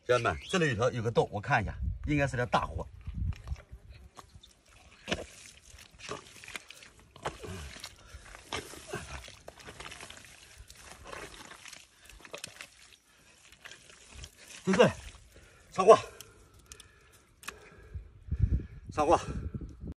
家人们，这里头有个洞，我看一下，应该是条大货。对，上货，上货。